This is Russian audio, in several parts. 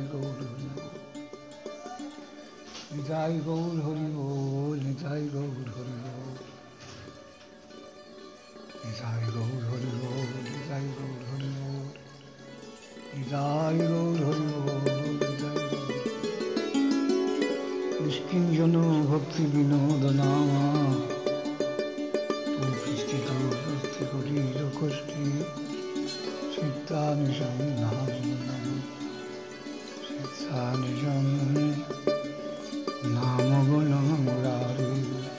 Gaur Hari Bol. Nitai Gaur Hari Bol, Nitai Gaur Hari Bol. Nitai Gaur Hari Bol, Nitai Gaur Hari Bol. Nitai Gaur Hari Bol, Nitai Gaur. Niskinjano Bhakti Vinoda Nama. Tu Kristi Tu Kristi Kori Kosti. Siddhanisham Namanam. Siddhanisham Namagunam Murari.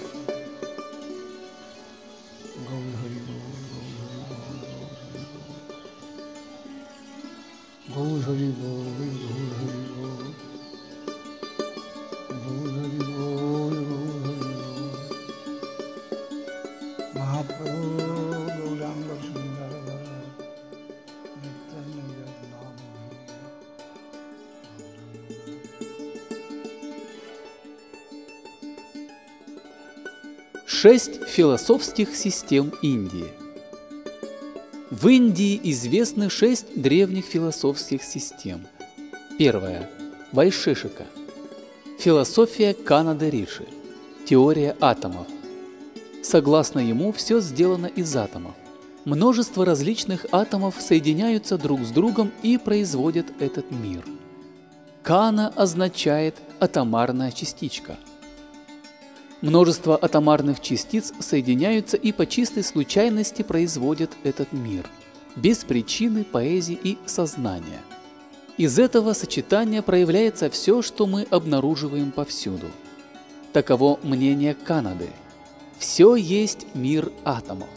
Gaur Hari Bol, Gaur Hari Bol, Gaur Hari Bol, Gaur Hari Bol, Gaur Hari Bol. Mahaprabhu Gauranga Sundara Nityananda Namo. 6 философских систем Индии. В Индии известны 6 древних философских систем. Первая – Вайшешика. Философия Канада Риши. Теория атомов. Согласно ему, все сделано из атомов. Множество различных атомов соединяются друг с другом и производят этот мир. Кана означает атомарная частичка. Множество атомарных частиц соединяются и по чистой случайности производят этот мир, без причины, поэзии и сознания. Из этого сочетания проявляется все, что мы обнаруживаем повсюду. Таково мнение Канады. Все есть мир атомов.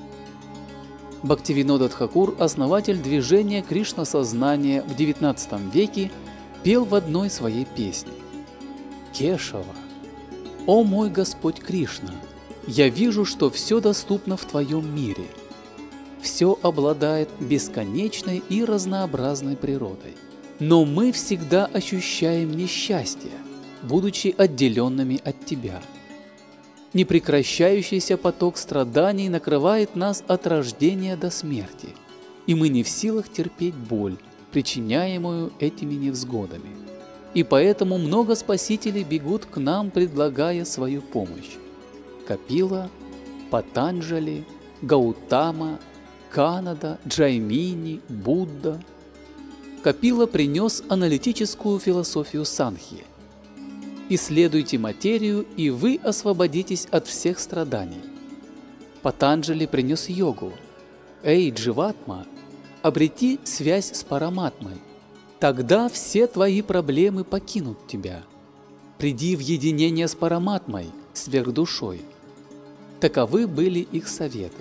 Бхактивинода Тхакур, основатель движения Кришна-сознания в XIX веке, пел в одной своей песне: «Кешава, о мой Господь Кришна, я вижу, что все доступно в Твоем мире. Все обладает бесконечной и разнообразной природой. Но мы всегда ощущаем несчастье, будучи отделенными от Тебя. Непрекращающийся поток страданий накрывает нас от рождения до смерти, и мы не в силах терпеть боль, причиняемую этими невзгодами. И поэтому много спасителей бегут к нам, предлагая свою помощь. Капила, Патанджали, Гаутама, Канада, Джаймини, Будда». Капила принес аналитическую философию Санхьи. Исследуйте материю, и вы освободитесь от всех страданий. Патанджали принес йогу. Эй, Дживатма, обрети связь с Параматмой. Тогда все твои проблемы покинут тебя. Приди в единение с Параматмой, сверхдушой. Таковы были их советы.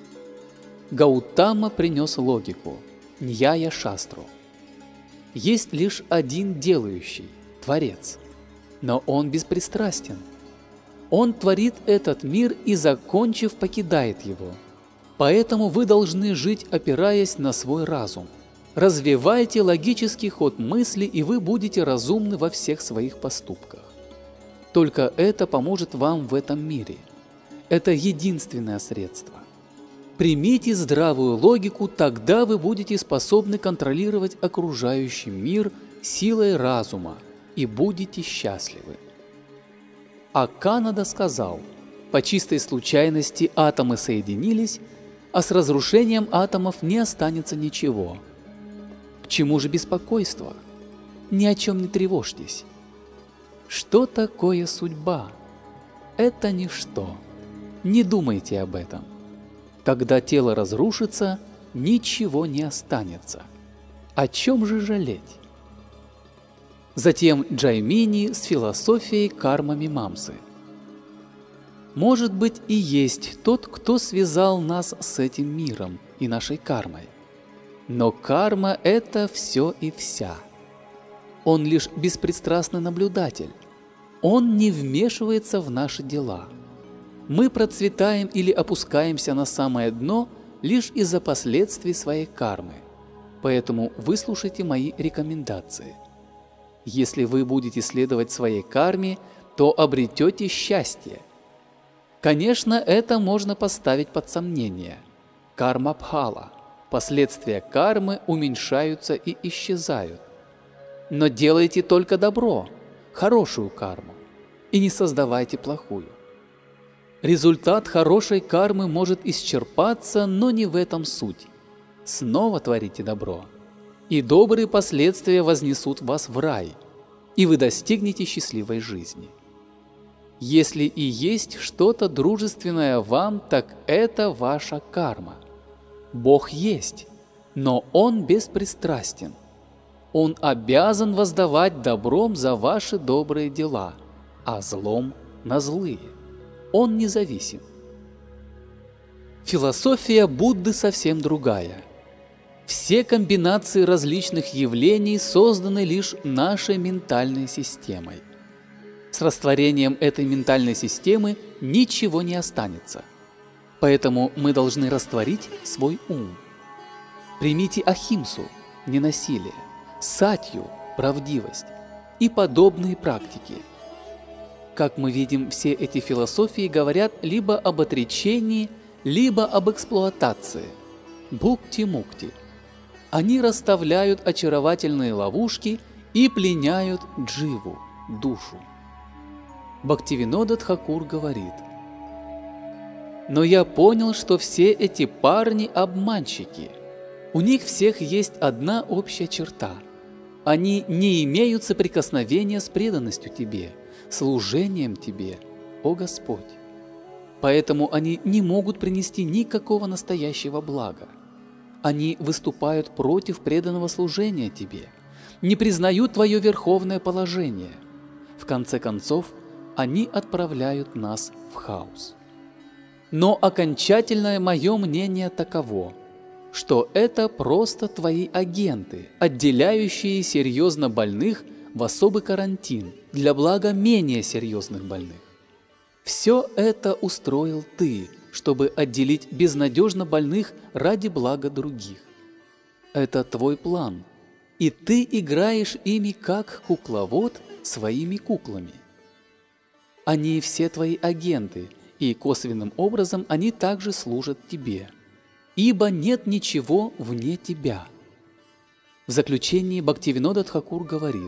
Гаутама принес логику, Ньяя Шастру. Есть лишь один делающий – Творец, но он беспристрастен. Он творит этот мир и, закончив, покидает его. Поэтому вы должны жить, опираясь на свой разум. Развивайте логический ход мысли, и вы будете разумны во всех своих поступках. Только это поможет вам в этом мире. Это единственное средство. Примите здравую логику, тогда вы будете способны контролировать окружающий мир силой разума и будете счастливы. А Канада сказал: по чистой случайности атомы соединились, а с разрушением атомов не останется ничего. К чему же беспокойство? Ни о чем не тревожьтесь. Что такое судьба? Это ничто. Не думайте об этом. Когда тело разрушится, ничего не останется. О чем же жалеть? Затем Джаймини с философией карма-мимамсы. Может быть, и есть тот, кто связал нас с этим миром и нашей кармой. Но карма – это все и вся. Он лишь беспристрастный наблюдатель. Он не вмешивается в наши дела. Мы процветаем или опускаемся на самое дно лишь из-за последствий своей кармы. Поэтому выслушайте мои рекомендации. Если вы будете следовать своей карме, то обретете счастье. Конечно, это можно поставить под сомнение. Карма-бхала. Последствия кармы уменьшаются и исчезают. но делайте только добро, хорошую карму, и не создавайте плохую. Результат хорошей кармы может исчерпаться, но не в этом суть. Снова творите добро, и добрые последствия вознесут вас в рай, и вы достигнете счастливой жизни. Если и есть что-то дружественное вам, так это ваша карма. Бог есть, но Он беспристрастен. Он обязан воздавать добром за ваши добрые дела, а злом на злые. Он независим. Философия Будды совсем другая. Все комбинации различных явлений созданы лишь нашей ментальной системой. С растворением этой ментальной системы ничего не останется. Поэтому мы должны растворить свой ум. Примите ахимсу – ненасилие, сатью – правдивость и подобные практики. Как мы видим, все эти философии говорят либо об отречении, либо об эксплуатации – бхукти-мукти. Они расставляют очаровательные ловушки и пленяют дживу – душу. Бхактивинода Тхакур говорит: «Но я понял, что все эти парни – обманщики. У них всех есть одна общая черта. Они не имеют соприкосновения с преданностью Тебе, служением Тебе, о Господь. Поэтому они не могут принести никакого настоящего блага. Они выступают против преданного служения Тебе, не признают Твое верховное положение. В конце концов, они отправляют нас в хаос. Но окончательное мое мнение таково, что это просто твои агенты, отделяющие серьезно больных в особый карантин для блага менее серьезных больных. Все это устроил ты, чтобы отделить безнадежно больных ради блага других. Это твой план, и ты играешь ими как кукловод своими куклами. Они все твои агенты, и косвенным образом они также служат тебе, ибо нет ничего вне тебя». В заключении Бхактивинода Тхакур говорит: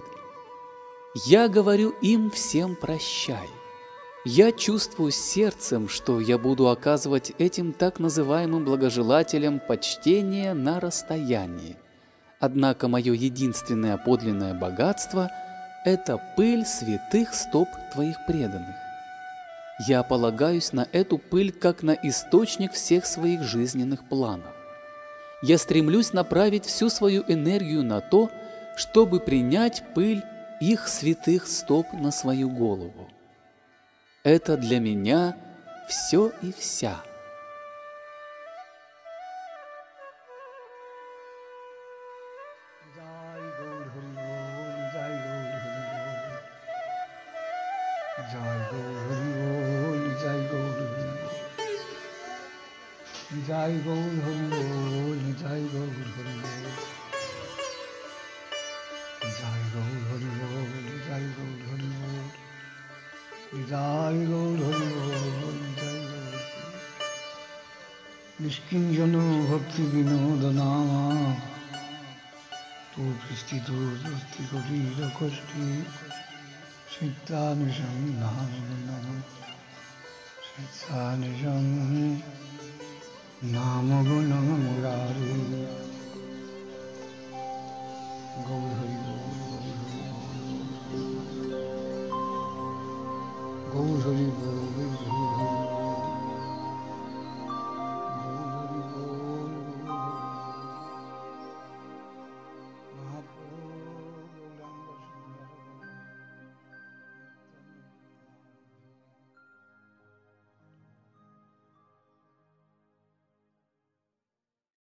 «Я говорю им всем прощай. Я чувствую сердцем, что я буду оказывать этим так называемым благожелателям почтение на расстоянии. Однако мое единственное подлинное богатство – это пыль святых стоп твоих преданных. Я полагаюсь на эту пыль как на источник всех своих жизненных планов. Я стремлюсь направить всю свою энергию на то, чтобы принять пыль их святых стоп на свою голову. Это для меня все и вся». Jai Gaur Hari Bol, Jai Gaur Hari Bol, Jai Gaur Hari Bol, Jai Gaur Hari Bol, Jai Gaur Hari Bol, Jai Gaur Hari Bol. Nishkinjano Bhakti Vinoda Nama, Tu Pristi Tu Dosti Kodira Kosti, Sittanisham Namanam, Sittanisham Namo Gunam Murari. Gaur Hari